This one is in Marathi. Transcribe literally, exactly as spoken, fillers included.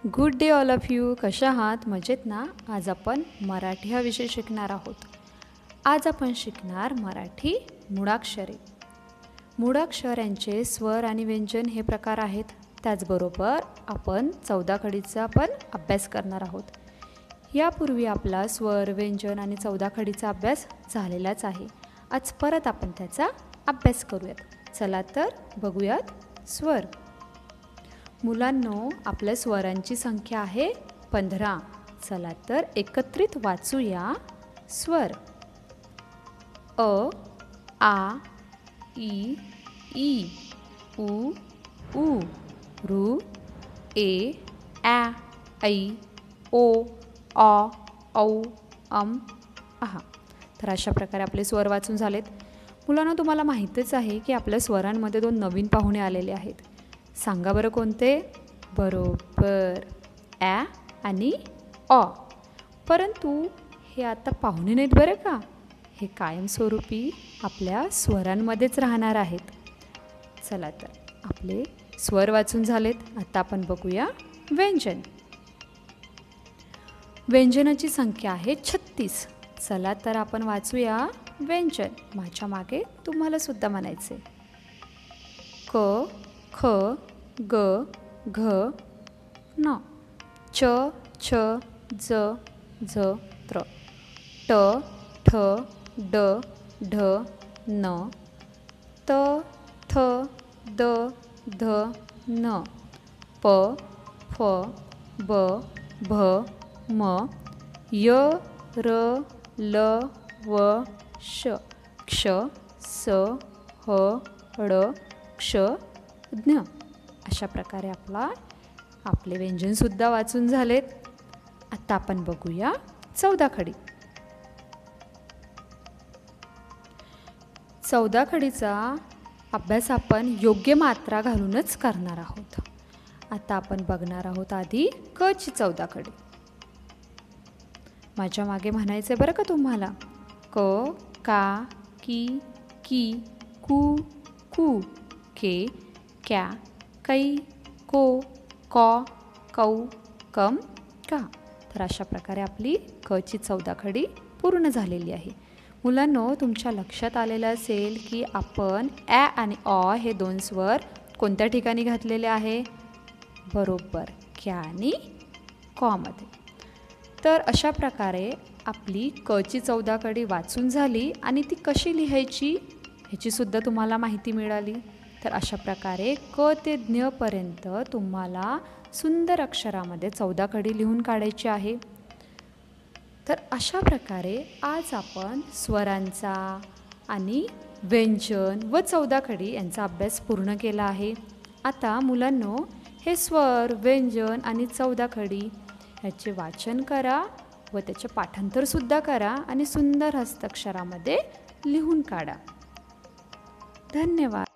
Good day all of you. कशा आहात? मजेत ना? आज आपण मराठी हा विषय शिकणार आहोत. आज आपण शिकणार मराठी मूळाक्षरे. मूळाक्षर यांचे स्वर आणि व्यंजन हे प्रकार आहेत. त्याचबरोबर आपण चौदा खडीचा पण अभ्यास करणार आहोत. यापूर्वी आपला स्वर, व्यंजन आणि चौदा खडीचा अभ्यास झालेलाच आहे. आज परत आपण त्याचा अभ्यास करूयात. चला तर बघूयात स्वर. मुलांनो, आपल्या स्वरांची संख्या आहे पंधरा. चला तर एकत्रित वाचूया स्वर. अ, आ, ई, ई, उ, ऊ, ऋ, ए, ॲ, ऐ, ओ, ऑ, औ, अम, आहा. तर अशा प्रकारे आपले स्वर वाचून झालेत. मुलांना तुम्हाला माहीतच आहे की आपल्या स्वरांमध्ये दोन नवीन पाहुणे आलेले आहेत. सांगा बरं कोणते? बरोबर, ॲ आणि ऑ. परंतु हे आता पाहुणे नाहीत बरं का. हे कायमस्वरूपी आपल्या स्वरांमध्येच राहणार आहेत. चला तर आपले स्वर वाचून झालेत. आता आपण बघूया व्यंजन. व्यंजनाची संख्या आहे छत्तीस. चला तर आपण वाचूया व्यंजन. माझ्या मागे तुम्हाला सुद्धा म्हणायचे. क, ख, ग, घ, न, च, छ, ज, झ, त्र, ट, ठ, ड, ढ, न, त, थ, द, ध, न, प, फ, ब, भ, म, य, र, ल, व, श, क्ष, स, ह, ळ, क्ष, ज्ञ. अशा प्रकारे आपला आपले व्यंजनसुद्धा वाचून झालेत. आता आपण बघूया चौदा खडी. चौदा खडीचा अभ्यास आपण योग्य मात्रा घालूनच करणार आहोत. आता आपण बघणार आहोत आधी क ची चौदा खडी. माझ्या मागे म्हणायचे बरं का तुम्हाला. क, का, की, की, कू, कू, के, क्या, कै, को, कॉ, कौ, कम, का. तर अशा प्रकारे आपली क ची चौदा खडी पूर्ण झालेली आहे. मुलांनो, तुमच्या लक्षात आलेलं असेल की आपण ॲ आणि ऑ हे दोन स्वर कोणत्या ठिकाणी घातलेले आहे? बरोबर, क्या आणि कॉमध्ये. तर अशा प्रकारे आपली क ची चौदा खडी वाचून झाली आणि ती कशी लिहायची ह्याची सुद्धा तुम्हाला माहिती मिळाली. तर अशा प्रकारे क ते ज्ञपर्यंत तुम्हाला सुंदर अक्षरामध्ये चौदा खडी लिहून काढायची आहे. तर अशा प्रकारे आज आपण स्वरांचा आणि व्यंजन व चौदा खडी यांचा अभ्यास पूर्ण केला आहे. आता मुलांनो, हे स्वर, व्यंजन आणि चौदा खडी ह्याचे वाचन करा व त्याचे पाठांतरसुद्धा करा आणि सुंदर हस्ताक्षरामध्ये लिहून काढा. धन्यवाद.